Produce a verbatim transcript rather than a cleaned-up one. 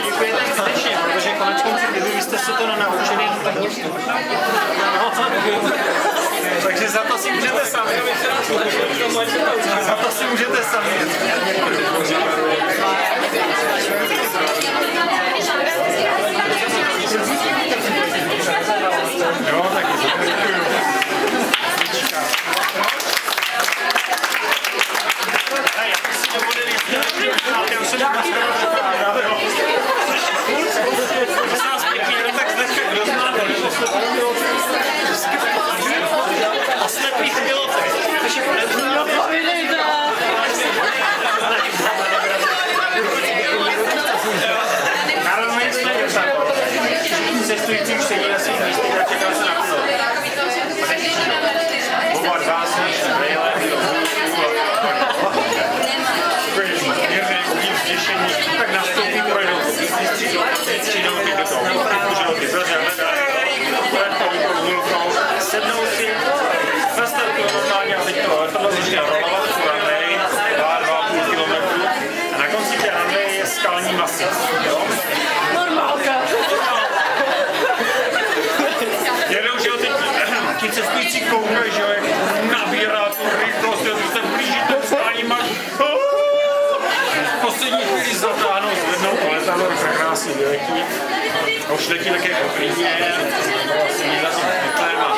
děkujete skutečně, protože konec konců, kdyby vy jste se to nenaučili, tak nic. Takže za to si můžete sami. Za to si můžete sami. Jo, taky děkuju. Já už jsem o slepých pilotech. No povídejte! Národně jsme cestující už sedí na svých místech a čeká se na pilot. Oba dva se tak nastoupí, projdou střídou ty do toho, můžou ty zase sednou si, nastartují normálně a teď to letadlo začne rolovat tu runway, dva, dva a půl kilometru a na konci té runway je skalní masiv. Normálka! Jedou, že jo, teď ti cestující koukají, že jo, jak nabírá tu rychlost, jo, se blíží ten skální masiv. V poslední chvíli zatáhnou, zvednou to letadlo, krásný vyletí. A už letí také jako klidně, sedí za tím pytlem a